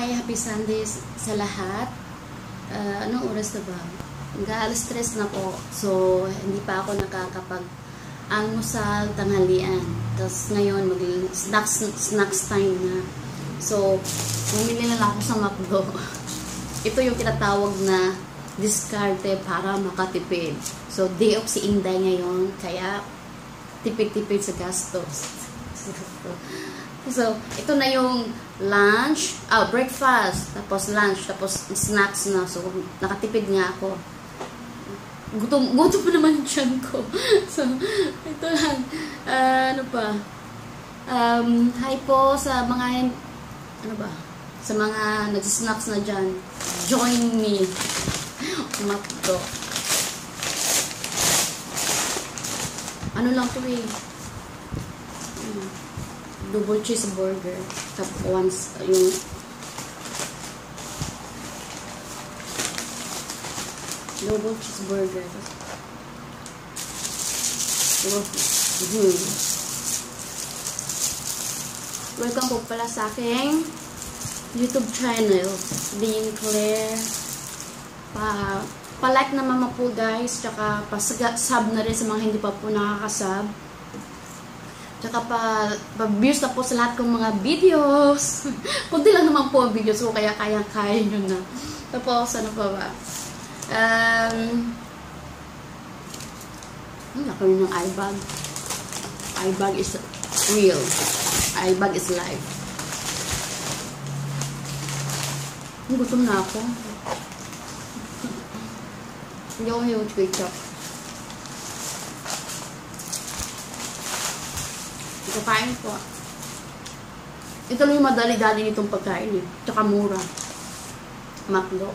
happy Sunday sa lahat. Anong oras na ba? Alas 3 na po. So, hindi pa ako nakakapag-almusal, tanghalian. Tapos ngayon, snacks time na. So, bumili na lang ako sa McDo. Ito yung tinatawag na diskarte para makatipid. So, day off si Inday ngayon. Kaya, tipid-tipid sa gastos. So, ito na yung lunch, breakfast, tapos lunch, tapos snacks na. So, nakatipid nga ako. Gutom pa naman yung tiyan ko. So, ito lang. Ano pa? Hi po sa mga, ano ba? Sa mga nagsisnacks na dyan. Join me. Makto. Ano lang to eh. Double cheeseburger. Tapos once, yung double cheeseburger. Welcome po pala sa aking YouTube channel. Dean Claire. Pa-like naman po guys. Tsaka pa-sub na rin sa mga hindi pa po nakakasub. Tsaka pa-views na po sa lahat kong mga videos. Kunti lang naman po ang videos ko, kaya kaya nyo na. Tapos, ano pa ba? Ako yun ng eye bag. Eye bag is real. Eye bag is life. Gutom na ako. Hindi ako yung ketchup. Kakain po. Ito lang yung madali-dali nitong pagkain eh. Tsaka mura. McDo.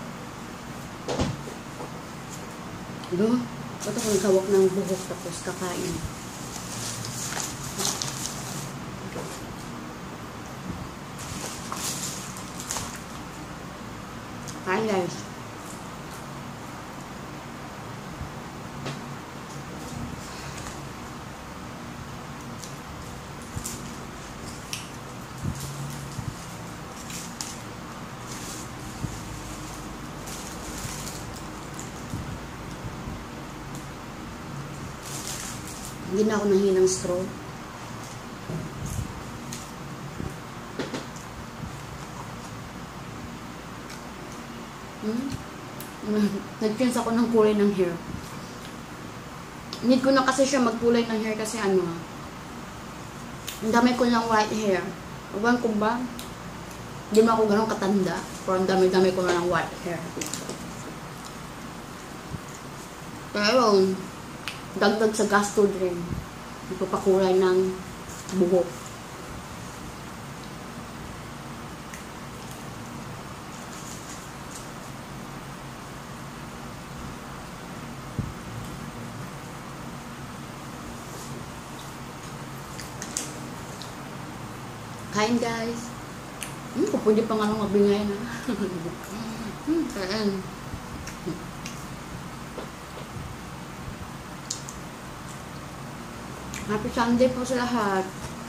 Ito ako nagkawak ng buhok tapos kakain. Kain guys. Hindi na ako nahinang straw. Nag-change ako ng kulay ng hair. Need ko na kasi siya magkulay ng hair kasi ang dami ko ng white hair. Ewan ko ba? Hindi mo ako ganun katanda. Pero ang dami-dami ko na ng white hair. Pero dagdag sa gasto din. Ipapakulay ng buhok. Kain guys. Pwede pa nga nung mabingay na. Kain. Happy Sunday po sa lahat.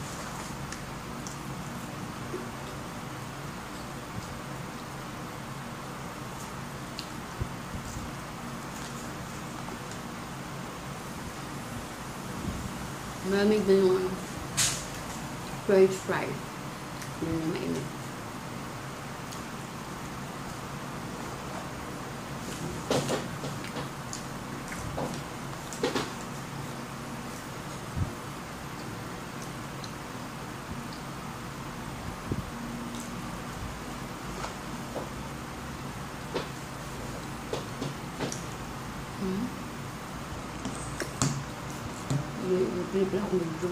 Malamig na yung french fry. Hindi na mainit. Pilih aku dulu.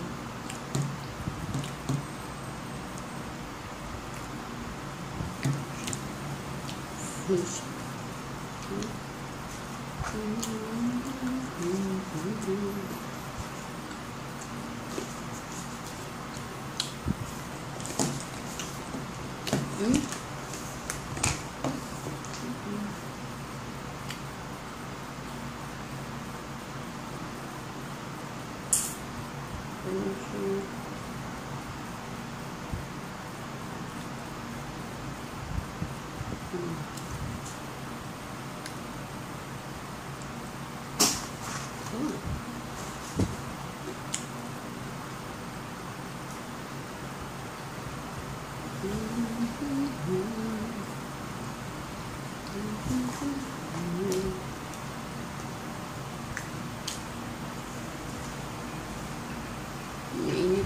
Mainit.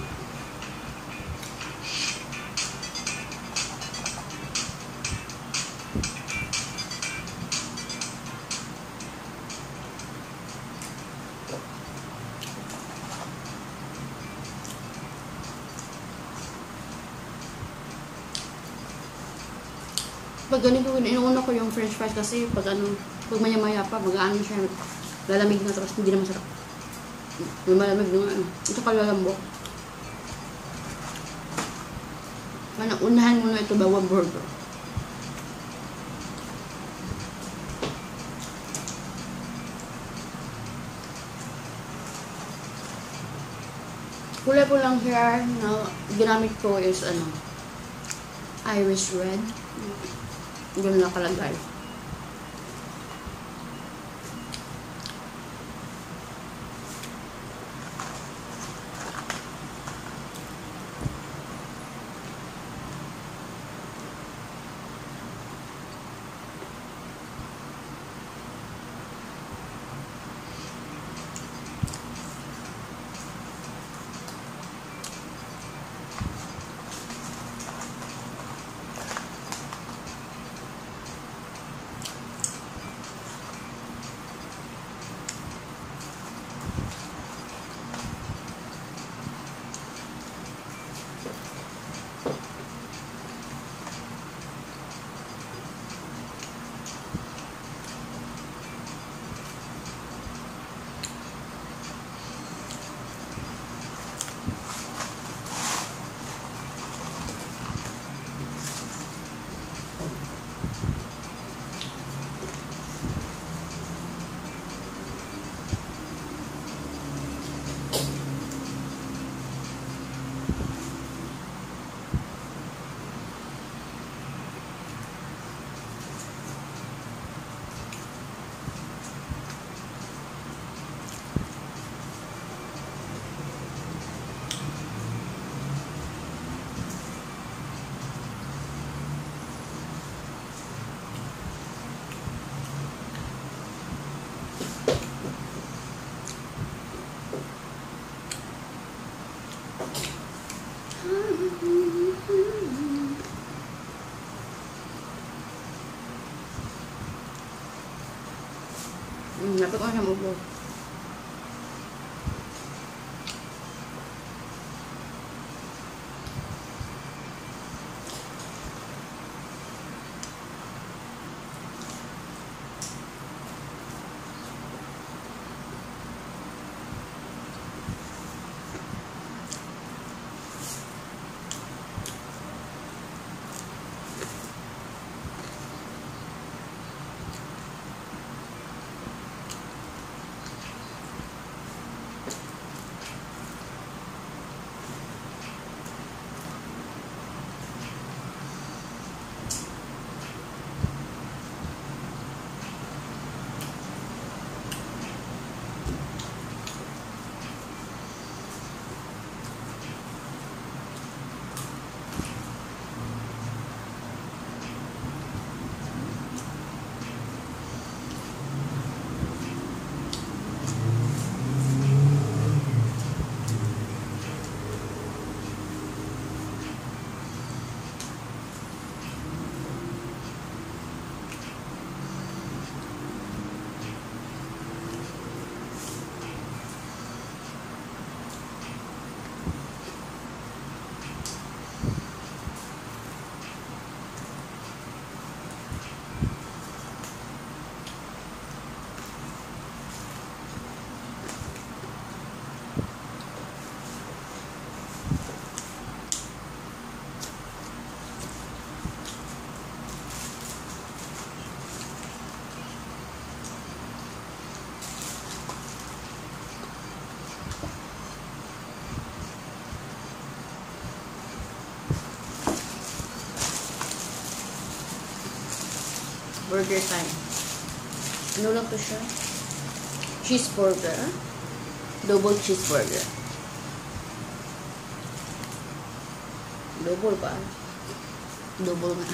Pag ganito, inuuna ko yung french fries kasi pag maya-maya pa, mag-ano siya, lalamig na, tapos hindi na masarap. May malamig nung ito kalalambok. Unahan mo na ito bawang burger. Kulay ko lang here na ginamit ko is Irish red. Ganun nakalagay. Dapat ko siya mo. Burger time. Ano lang to siya? Cheeseburger. Double cheeseburger. Double ba? Double nga.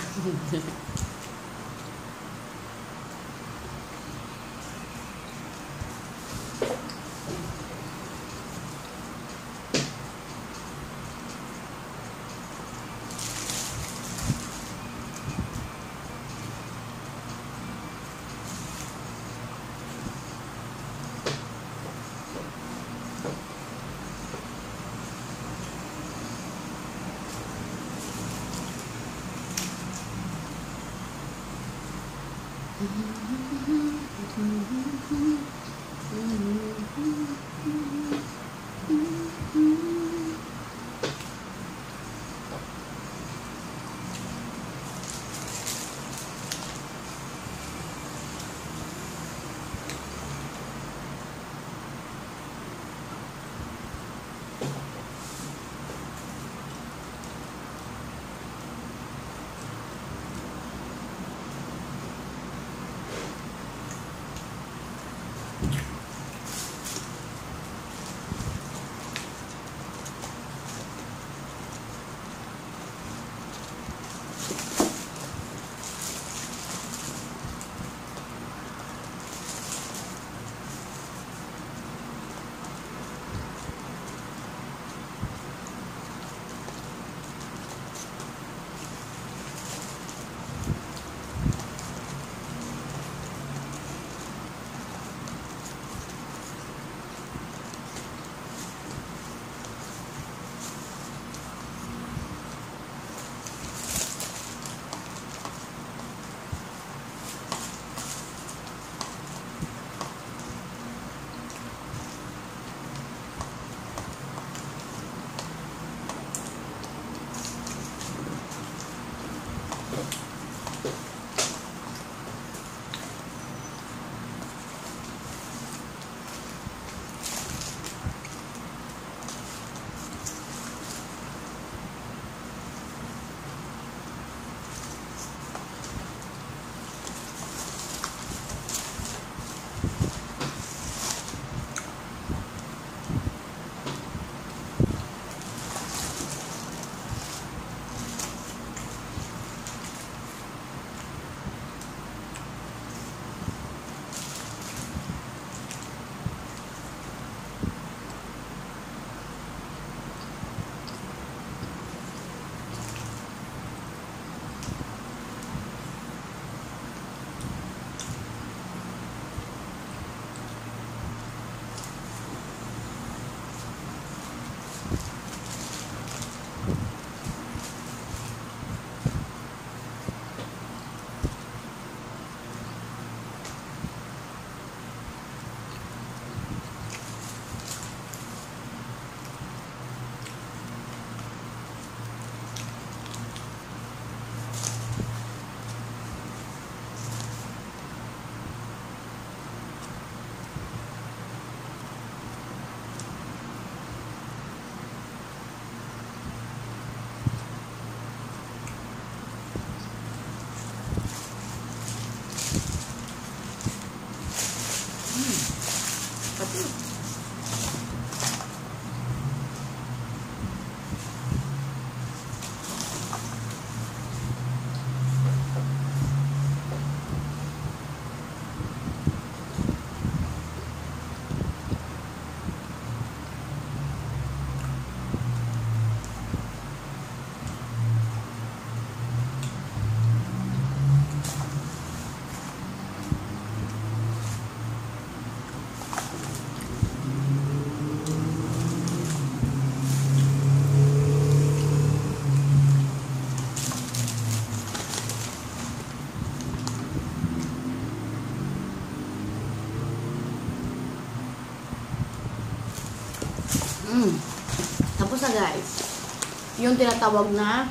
Tapos na guys, yung tinatawag na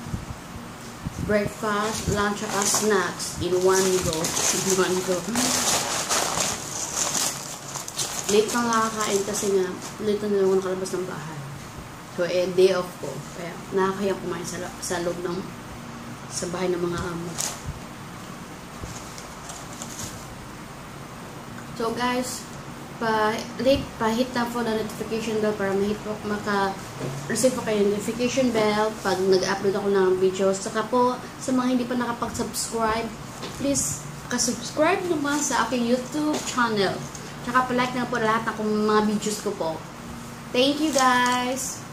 breakfast, lunch, at snacks in one go. In one go. Late na nakakain kasi nga, late na ako nakalabas ng bahay. So, day off ko. Kaya, nakakaya kumain sa loob ng, sa bahay ng mga amo. So, guys, pa-hit na po na notification bell para maka-receive po kayo ng notification bell pag nag-upload ako ng videos. Saka po, sa mga hindi pa nakapag-subscribe, please, subscribe naman sa aking YouTube channel. Saka pa-like na po lahat ng mga videos ko po. Thank you guys!